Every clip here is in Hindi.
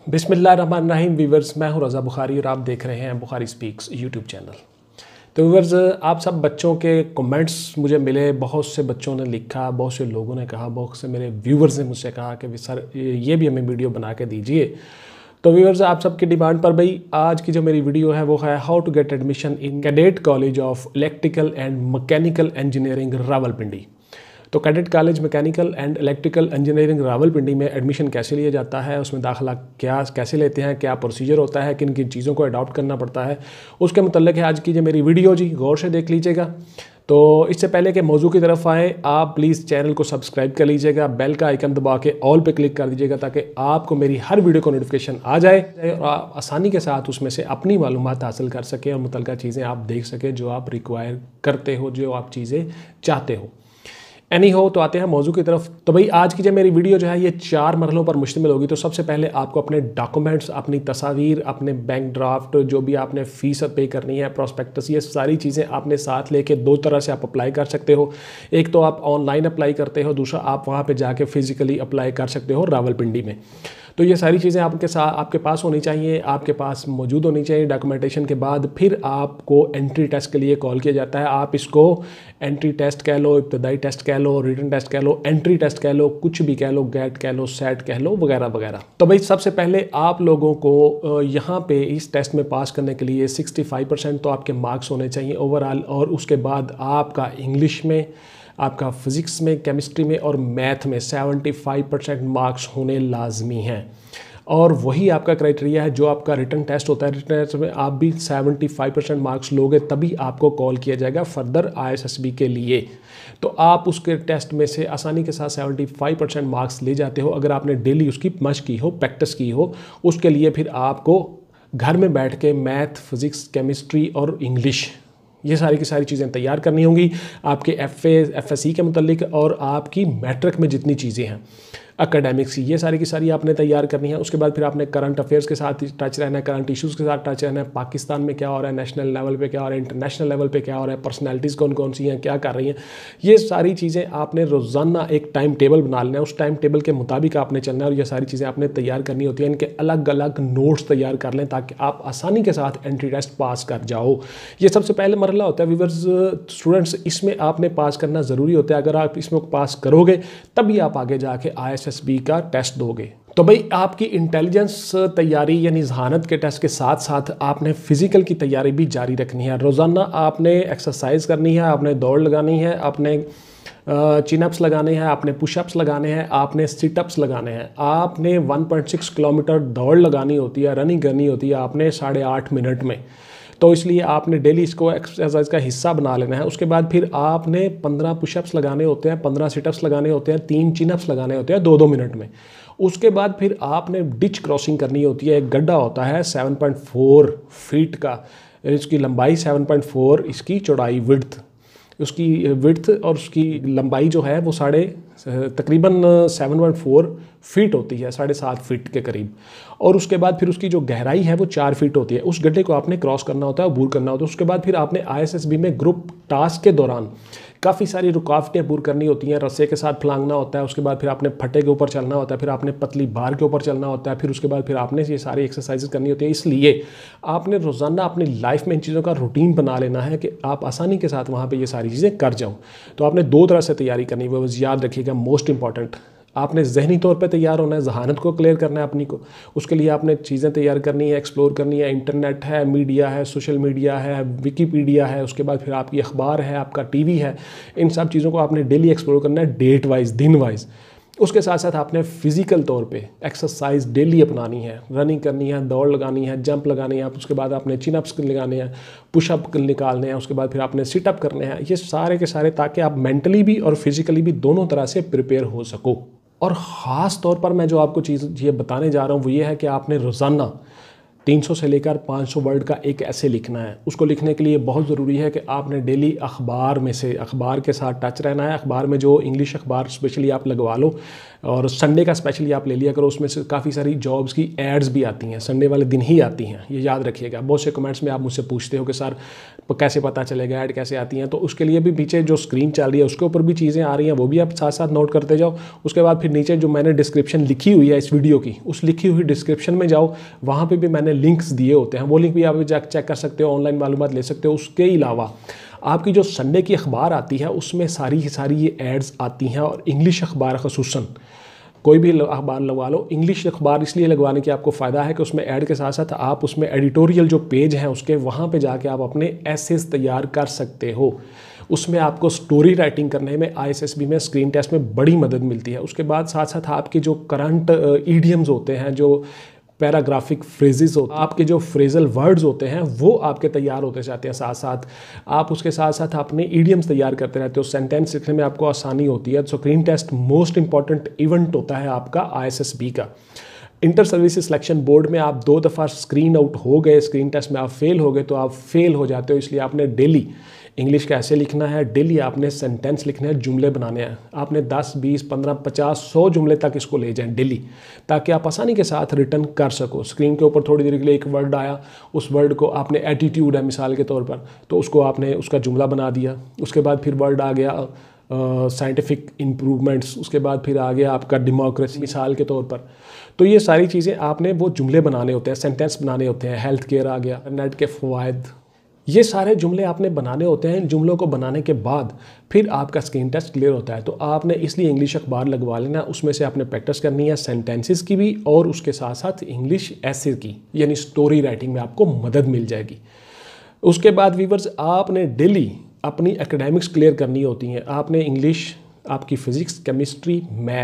बिस्मिल्लाहिर्रहमानिर्रहीम व्यूवर्स, मैं हूं रज़ा बुखारी और आप देख रहे हैं बुखारी स्पीक्स यूट्यूब चैनल। तो व्यूवर्स, आप सब बच्चों के कमेंट्स मुझे मिले, बहुत से बच्चों ने लिखा, बहुत से लोगों ने कहा, बहुत से मेरे व्यूवर्स ने मुझसे कहा कि सर ये भी हमें वीडियो बना के दीजिए। तो व्यूवर्स, आप सबकी डिमांड पर भाई आज की जो मेरी वीडियो है वो है how to get admission in cadet college of electrical and mechanical engineering Rawalpindi. तो cadet college mechanical and electrical engineering Rawalpindi में एडमिशन कैसे लिया जाता है, उसमें दाखिला कैसे लेते हैं, क्या प्रोसीजर होता है, किन किन चीज़ों को अडॉप्ट करना पड़ता है, उसके मुतल्लिक है आज की जो मेरी वीडियो जी, गौर से देख लीजिएगा। तो इससे पहले कि मौजू की तरफ आए, आप प्लीज़ चैनल को सब्सक्राइब कर लीजिएगा, बेल का आइकन दबा के ऑल पे क्लिक कर दीजिएगा ताकि आपको मेरी हर वीडियो को नोटिफिकेशन आ जाए और आप आसानी के साथ उसमें से अपनी मालूमात हासिल कर सकें और मुतल्लिका चीज़ें आप देख सकें जो आप रिक्वायर करते हो, जो आप चीज़ें चाहते हो। एनी हो, तो आते हैं मौजू की तरफ। तो भाई आज की जो मेरी वीडियो जो है ये 4 मरहलों पर मुश्तमिल होगी। तो सबसे पहले आपको अपने डॉक्यूमेंट्स, अपनी तस्वीर, अपने बैंक ड्राफ्ट, जो भी आपने फ़ीस पे करनी है, प्रॉस्पेक्टस, ये सारी चीज़ें आपने साथ लेके 2 तरह से आप अप्लाई कर सकते हो। एक तो आप ऑनलाइन अप्लाई करते हो, दूसरा आप वहाँ पे जाके फ़िज़िकली अप्लाई कर सकते हो रावलपिंडी में। तो ये सारी चीज़ें आपके पास होनी चाहिए, आपके पास मौजूद होनी चाहिए। डॉक्यूमेंटेशन के बाद फिर आपको एंट्री टेस्ट के लिए कॉल किया जाता है। आप इसको एंट्री टेस्ट कह लो, इब्तदाई टेस्ट कह लो, रिटन टेस्ट कह लो, एंट्री टेस्ट कह लो, कुछ भी कह लो, गेट कह लो, सेट कह लो, वगैरह वगैरह। तो भाई सबसे पहले आप लोगों को यहाँ पे इस टेस्ट में पास करने के लिए 65% तो आपके मार्क्स होने चाहिए ओवरऑल, और उसके बाद आपका इंग्लिश में, आपका फिज़िक्स में, केमिस्ट्री में और मैथ में 75% मार्क्स होने लाजमी हैं। और वही आपका क्राइटेरिया है जो आपका रिटन टेस्ट होता है। रिटन टेस्ट में आप भी 75% मार्क्स लोगे तभी आपको कॉल किया जाएगा फर्दर ISSB के लिए। तो आप उसके टेस्ट में से आसानी के साथ 75% मार्क्स ले जाते हो अगर आपने डेली उसकी मशक की हो, प्रैक्टिस की हो। उसके लिए फिर आपको घर में बैठ के मैथ, फिज़िक्स, केमिस्ट्री और इंग्लिश, ये सारी की सारी चीज़ें तैयार करनी होंगी आपके FA FSc के मुतल्लिक, और आपकी मैट्रिक में जितनी चीज़ें हैं एकेडमिक्स, ये सारी की सारी आपने तैयार करनी है। उसके बाद फिर आपने करंट अफेयर्स के साथ टच रहना है, करंट इश्यूज़ के साथ टच रहना है, पाकिस्तान में क्या हो रहा है, नेशनल लेवल पे क्या हो रहा है, इंटरनेशनल लेवल पे क्या हो रहा है, पर्सनैलिटीज़ कौन कौन सी हैं, क्या कर रही हैं, ये सारी चीज़ें आपने रोज़ाना एक टाइम टेबल बना लेना है। उस टाइम टेबल के मुताबिक आपने चलना है और ये सारी चीज़ें आपने तैयार करनी होती हैं। इनके अलग अलग नोट्स तैयार कर लें ताकि आप आसानी के साथ एंट्री टेस्ट पास कर जाओ। ये सबसे पहले मरहला होता है व्यूअर्स स्टूडेंट्स, इसमें आपने पास करना ज़रूरी होता है। अगर आप इसमें पास करोगे तभी आप आगे जाके ISSB का टेस्ट दोगे। तो भाई आपकी इंटेलिजेंस तैयारी यानी जहानत के टेस्ट के साथ साथ आपने फिजिकल की तैयारी भी जारी रखनी है। रोज़ाना आपने एक्सरसाइज करनी है, आपने दौड़ लगानी है, आपने चिनअप्स लगाने हैं, आपने पुशअप्स लगाने हैं, आपने सिटअप्स लगाने हैं, आपने 1.6 किलोमीटर दौड़ लगानी होती है, रनिंग करनी होती है आपने 8.5 मिनट में। तो इसलिए आपने डेली इसको एक्सरसाइज का हिस्सा बना लेना है। उसके बाद फिर आपने 15 पुशअप्स लगाने होते हैं, 15 सिटअप्स लगाने होते हैं, 3 चिनअप्स लगाने होते हैं 2-2 मिनट में। उसके बाद फिर आपने डिच क्रॉसिंग करनी होती है। एक गड्ढा होता है 7.4 फीट का, इसकी लंबाई 7.4, इसकी चौड़ाई विड्थ, उसकी विड्थ और उसकी लंबाई जो है वो तकरीबन 7.4 फीट होती है, 7.5 फीट के करीब। और उसके बाद फिर उसकी जो गहराई है वो 4 फीट होती है। उस गड्ढे को आपने क्रॉस करना होता है, अबूर करना होता है। उसके बाद फिर आपने ISSB में ग्रुप टास्क के दौरान काफ़ी सारी रुकावटें अबूर करनी होती हैं। रस्से के साथ फलांगना होता है, उसके बाद फिर आपने फटे के ऊपर चलना होता है, फिर आपने पतली बार के ऊपर चलना होता है, फिर उसके बाद फिर आपने ये सारी एक्सरसाइजेज करनी होती है। इसलिए आपने रोज़ाना अपनी लाइफ में इन चीज़ों का रूटीन बना लेना है कि आप आसानी के साथ वहाँ पर ये सारी चीज़ें कर जाओ। तो आपने 2 तरह से तैयारी करनी है, वो याद रखिएगा। मोस्ट इंपॉर्टेंट, आपने जहनी तौर पे तैयार होना है, जहानत को क्लियर करना है अपनी को। उसके लिए आपने चीज़ें तैयार करनी है, एक्सप्लोर करनी है। इंटरनेट है, मीडिया है, सोशल मीडिया है, विकीपीडिया है, उसके बाद फिर आपकी अखबार है, आपका TV है। इन सब चीज़ों को आपने डेली एक्सप्लोर करना है, डेट वाइज, दिन वाइज। उसके साथ साथ आपने फिजिकल तौर पे एक्सरसाइज डेली अपनानी है, रनिंग करनी है, दौड़ लगानी है, जंप लगानी है। उसके बाद आपने चिनअप्स लगाने हैं, पुशअप निकालने हैं, उसके बाद फिर आपने सिटअप करने हैं। ये सारे के सारे ताकि आप मेंटली भी और फिजिकली भी दोनों तरह से प्रिपेयर हो सको। और ख़ास तौर पर मैं जो आपको चीज़ ये बताने जा रहा हूँ वो ये है कि आपने रोज़ाना 300 से लेकर 500 वर्ड का एक ऐसे लिखना है। उसको लिखने के लिए बहुत ज़रूरी है कि आपने डेली अखबार में से, अखबार के साथ टच रहना है। अखबार में जो इंग्लिश अखबार स्पेशली आप लगवा लो, और संडे का स्पेशली आप ले लिया करो। उसमें से काफ़ी सारी जॉब्स की एड्स भी आती हैं, संडे वाले दिन ही आती हैं, ये याद रखिएगा। बहुत से कमेंट्स में आप मुझसे पूछते हो कि सर कैसे पता चलेगा ऐड कैसे आती हैं, तो उसके लिए भी पीछे जो स्क्रीन चल रही है उसके ऊपर भी चीज़ें आ रही हैं, वो भी आप साथ साथ नोट करते जाओ। उसके बाद फिर नीचे जो मैंने डिस्क्रिप्शन लिखी हुई है इस वीडियो की, उस लिखी हुई डिस्क्रिप्शन में जाओ, वहाँ पर भी मैंने लिंक्स दिए होते हैं, वो लिंक भी आप जाकर चेक कर सकते हो, ऑनलाइन मालूमात ले सकते हो। उसके अलावा आपकी जो संडे की अखबार आती है उसमें सारी की सारी ये एड्स आती हैं, और इंग्लिश अखबार ख़ुसूसन कोई भी अखबार लगवा लो। इंग्लिश अखबार इसलिए लगवाने की आपको फ़ायदा है कि उसमें ऐड के साथ साथ आप उसमें एडिटोरियल जो पेज हैं उसके, वहाँ पे जाके आप अपने एसेस तैयार कर सकते हो। उसमें आपको स्टोरी राइटिंग करने में ISSB में स्क्रीन टेस्ट में बड़ी मदद मिलती है। उसके बाद साथ साथ आपके जो करंट ईडियम्स होते हैं, जो पैराग्राफिक फ्रेजेस होते हैं, आपके जो फ्रेजल वर्ड्स होते हैं, वो आपके तैयार होते जाते हैं। साथ साथ आप उसके साथ साथ अपने ईडियम्स तैयार करते रहते हो, सेंटेंस लिखने में आपको आसानी होती है। Screen test most important event होता है आपका ISSB का। इंटर सर्विसेज सिलेक्शन बोर्ड में आप 2 दफ़ा स्क्रीन आउट हो गए, स्क्रीन टेस्ट में आप फेल हो गए, तो आप फेल हो जाते हो। इसलिए आपने डेली इंग्लिश कैसे लिखना है, डेली आपने सेंटेंस लिखने हैं, जुमले बनाने हैं। आपने 10, 20, 15, 50, 100 जुमले तक इसको ले जाएं डेली, ताकि आप आसानी के साथ रिटर्न कर सको। स्क्रीन के ऊपर थोड़ी देर के लिए एक वर्ड आया, उस वर्ड को आपने, एटीट्यूड है मिसाल के तौर पर, तो उसको आपने उसका जुमला बना दिया। उसके बाद फिर वर्ड आ गया साइंटिफिक इम्प्रूवमेंट्स, उसके बाद फिर आ गया आपका डेमोक्रेसी मिसाल के तौर पर। तो ये सारी चीज़ें आपने वो जुमले बनाने होते हैं, सेंटेंस बनाने होते हैं। हेल्थ केयर आ गया, नेट के फ़वाइद, ये सारे जुमले आपने बनाने होते हैं। इन जुमलों को बनाने के बाद फिर आपका स्क्रीन टेस्ट क्लियर होता है। तो आपने इसलिए इंग्लिश अखबार लगवा लेना, उसमें से आपने प्रैक्टिस करनी है सेंटेंसेस की भी, और उसके साथ साथ इंग्लिश ऐसे की, यानी स्टोरी राइटिंग में आपको मदद मिल जाएगी। उसके बाद व्यूअर्स, आपने डेली अपनी एकेडमिक्स क्लियर करनी होती हैं। आपने इंग्लिश, आपकी फ़िज़िक्स, केमिस्ट्री,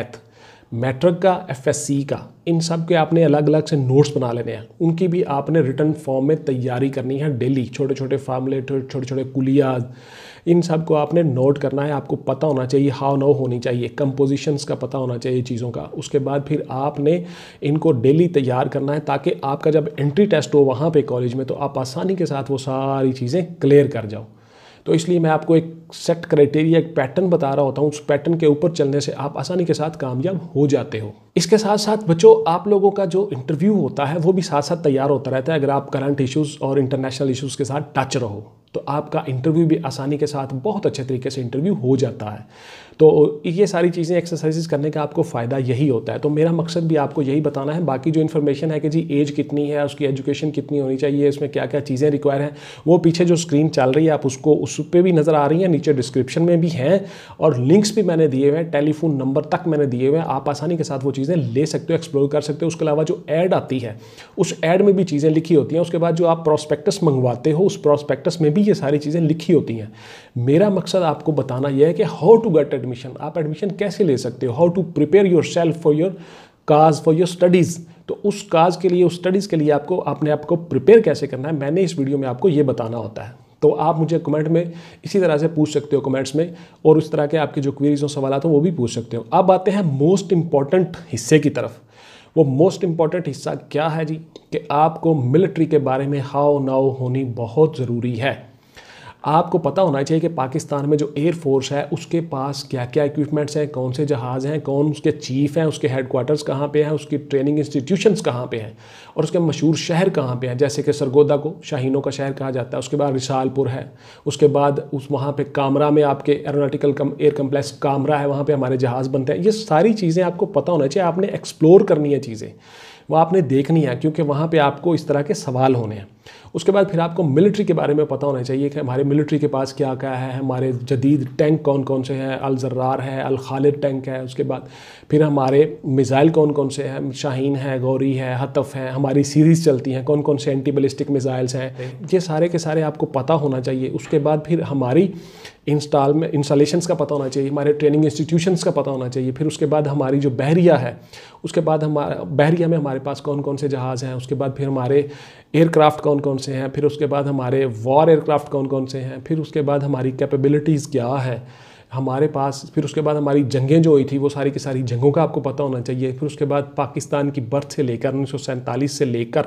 मैट्रिक का, FSc का, इन सब के आपने अलग अलग से नोट्स बना लेने हैं। उनकी भी आपने रिटर्न फॉर्म में तैयारी करनी है डेली। छोटे छोटे फार्मूले, छोटे छोटे कुलियाज, इन सब को आपने नोट करना है। आपको पता होना चाहिए, हाउ नाउ होनी चाहिए, कंपोजिशंस का पता होना चाहिए चीज़ों का। उसके बाद फिर आपने इनको डेली तैयार करना है, ताकि आपका जब एंट्री टेस्ट हो वहाँ पे कॉलेज में, तो आप आसानी के साथ वो सारी चीज़ें क्लियर कर जाओ। तो इसलिए मैं आपको एक सेट क्राइटेरिया, एक पैटर्न बता रहा होता हूँ। उस पैटर्न के ऊपर चलने से आप आसानी के साथ कामयाब हो जाते हो। इसके साथ साथ बच्चों, आप लोगों का जो इंटरव्यू होता है वो भी साथ साथ तैयार होता रहता है। अगर आप करंट इश्यूज़ और इंटरनेशनल इश्यूज़ के साथ टच रहो, तो आपका इंटरव्यू भी आसानी के साथ बहुत अच्छे तरीके से इंटरव्यू हो जाता है। तो ये सारी चीज़ें एक्सरसाइजेस करने का आपको फ़ायदा यही होता है। तो मेरा मकसद भी आपको यही बताना है। बाकी जो इन्फॉर्मेशन है कि जी एज कितनी है, उसकी एजुकेशन कितनी होनी चाहिए, इसमें क्या क्या चीज़ें रिक्वायर हैं, वो पीछे जो स्क्रीन चल रही है आप उसको, उस पर भी नज़र आ रही हैं, नीचे डिस्क्रिप्शन में भी हैं, और लिंक्स भी मैंने दिए हुए हैं, टेलीफोन नंबर तक मैंने दिए हुए हैं। आप आसानी के साथ वो चीज़ें ले सकते हो, एक्सप्लोर कर सकते हो। उसके अलावा जो ऐड आती है, उस ऐड में भी चीज़ें लिखी होती हैं। उसके बाद जो आप प्रॉस्पेक्टस मंगवाते हो, उस प्रॉस्पेक्टस में भी ये सारी चीज़ें लिखी होती हैं। मेरा मकसद आपको बताना यह है कि हाउ टू गेट एडमिशन, आप एडमिशन कैसे ले सकते हो, how to prepare yourself for your cause, for your studies. तो उस काज के लिए, उस स्टडीज़ के लिए आपको अपने आप को प्रिपेयर कैसे करना है, मैंने इस वीडियो में आपको ये बताना होता है। तो आप मुझे कमेंट में इसी तरह से पूछ सकते हो, कमेंट्स में, और उस तरह के आपके जो क्वेरीज और सवाल हो वो भी पूछ सकते हो। अब आते हैं मोस्ट इंपॉर्टेंट हिस्से की तरफ। वो मोस्ट इंपॉर्टेंट हिस्सा क्या है जी, कि आपको मिलिट्री के बारे में हाउ नाउ होनी बहुत ज़रूरी है। आपको पता होना चाहिए कि पाकिस्तान में जो एयर फोर्स है उसके पास क्या क्या इक्विपमेंट्स हैं, कौन से जहाज़ हैं, कौन उसके चीफ हैं, उसके हेडक्वार्टर्स कहाँ पे हैं, उसकी ट्रेनिंग इंस्टीट्यूशंस कहाँ पे हैं, और उसके मशहूर शहर कहाँ पे हैं। जैसे कि सरगोदा को शाहीनों का शहर कहा जाता है, उसके बाद रिसालपुर है, उसके बाद उस वहाँ पे कामरा में आपके एरोनॉटिकल एयर कम्प्लेक्स कामरा है, वहाँ पर हमारे जहाज़ बनते हैं। ये सारी चीज़ें आपको पता होना चाहिए, आपने एक्सप्लोर करनी है चीज़ें, वो आपने देखनी है, क्योंकि वहाँ पे आपको इस तरह के सवाल होने हैं। उसके बाद फिर आपको मिलिट्री के बारे में पता होना चाहिए कि हमारे मिलिट्री के पास क्या क्या है, हमारे जदीद टैंक कौन कौन से हैं, अल ज़र्रार है, अल खालिद टैंक है। उसके बाद फिर हमारे मिज़ाइल कौन कौन से हैं, शाहीन है, गौरी है, हतफ़ है, हमारी सीरीज़ चलती हैं, कौन कौन से एंटी बैलिस्टिक मिज़ाइल्स हैं, ये सारे के सारे आपको पता होना चाहिए। उसके बाद फिर हमारी इंस्टॉलेशंस का पता होना चाहिए, हमारे ट्रेनिंग इंस्टीट्यूशंस का पता होना चाहिए। फिर उसके बाद हमारी जो बहरिया है, उसके बाद हमारा बहरिया में हमारे पास कौन कौन से जहाज़ हैं, उसके बाद फिर हमारे एयरक्राफ्ट कौन कौन से हैं, फिर उसके बाद हमारे वॉर एयरक्राफ्ट कौन कौन से हैं, फिर उसके बाद हमारी कैपेबिलिटीज़ क्या है हमारे पास, फिर उसके बाद हमारी जंगें जो हुई थी वो सारी की सारी जंगों का आपको पता होना चाहिए। फिर उसके बाद पाकिस्तान की बर्थ से लेकर 1947 से लेकर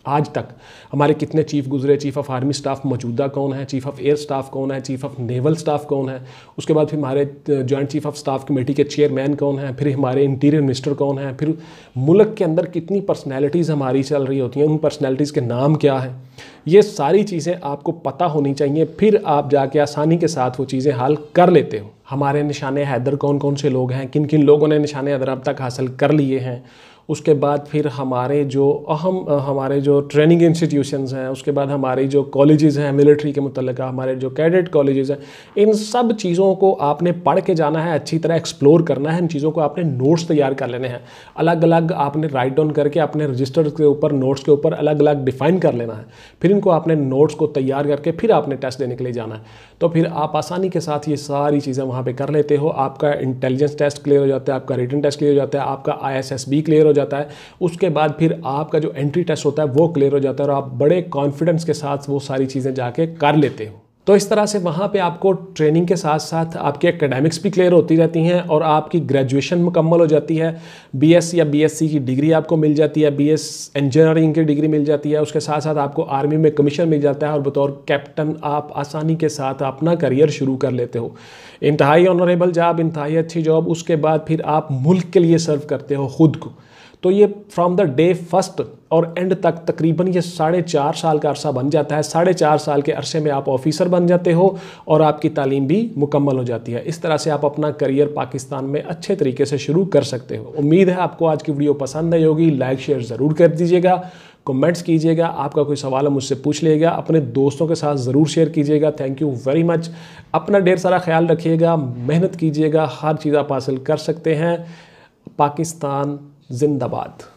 आज तक हमारे कितने चीफ गुजरे, चीफ ऑफ आर्मी स्टाफ मौजूदा कौन है, चीफ ऑफ एयर स्टाफ कौन है, चीफ ऑफ नेवल स्टाफ कौन है, उसके बाद फिर हमारे joint chief of staff committee के चेयरमैन कौन है, फिर हमारे इंटीरियर मिनिस्टर कौन है, फिर मुल्क के अंदर कितनी पर्सनैलिटीज़ हमारी चल रही होती हैं, उन पर्सनैलिटीज़ के नाम क्या है, ये सारी चीज़ें आपको पता होनी चाहिए। फिर आप जाके आसानी के साथ वो चीज़ें हल कर लेते हो। हमारे निशाने हैदर कौन कौन से लोग हैं, किन किन लोगों ने निशाने हैदर अब तक हासिल कर लिए हैं। उसके बाद फिर हमारे जो ट्रेनिंग इंस्टीट्यूशंस हैं, उसके बाद हमारी जो कॉलेजेस हैं मिलिट्री के मुतल्लिक़, हमारे जो कैडेट कॉलेजेस हैं, इन सब चीज़ों को आपने पढ़ के जाना है, अच्छी तरह एक्सप्लोर करना है। इन चीज़ों को आपने नोट्स तैयार कर लेने हैं, अलग अलग आपने राइट डाउन करके अपने रजिस्टर के ऊपर, नोट्स के ऊपर अलग अलग डिफ़ाइन कर लेना है। फिर इनको आपने नोट्स को तैयार करके फिर आपने टेस्ट देने के लिए जाना है। तो फिर आप आसानी के साथ ये सारी चीज़ें वहाँ पर कर लेते हो। आपका इंटेलिजेंस टेस्ट क्लियर हो जाता है, आपका रिटन टेस्ट क्लियर हो जाता है, आपका ISSB क्लियर हो जाता है। उसके बाद फिर आपका जो एंट्री टेस्ट होता है वो क्लियर हो जाता है और आप बड़े कॉन्फिडेंस के साथ वो सारी चीज़ें जाके कर लेते हो। तो इस तरह से वहाँ पे आपको ट्रेनिंग के साथ साथ आपके एकेडमिक्स भी क्लियर होती रहती हैं और आपकी ग्रेजुएशन मुकम्मल हो जाती है। BS या BSc की डिग्री आपको मिल जाती है, BS इंजीनियरिंग की डिग्री मिल जाती है। उसके साथ साथ आपको आर्मी में कमीशन मिल जाता है और बतौर कैप्टन आप आसानी के साथ अपना करियर शुरू कर लेते हो। इंतहाई ऑनरेबल जॉब, इंतहाई अच्छी जॉब। उसके बाद फिर आप मुल्क के लिए सर्व करते हो खुद को। तो ये फ्रॉम द डे फर्स्ट और एंड तक तकरीबन ये 4.5 साल का अरसा बन जाता है। 4.5 साल के अरसे में आप ऑफिसर बन जाते हो और आपकी तालीम भी मुकम्मल हो जाती है। इस तरह से आप अपना करियर पाकिस्तान में अच्छे तरीके से शुरू कर सकते हो। उम्मीद है आपको आज की वीडियो पसंद आई होगी। लाइक शेयर ज़रूर कर दीजिएगा, कमेंट्स कीजिएगा, आपका कोई सवाल है मुझसे पूछ लीजिएगा, अपने दोस्तों के साथ ज़रूर शेयर कीजिएगा। Thank you very much. अपना ढेर सारा ख्याल रखिएगा, मेहनत कीजिएगा, हर चीज़ आप हासिल कर सकते हैं। पाकिस्तान जिंदाबाद।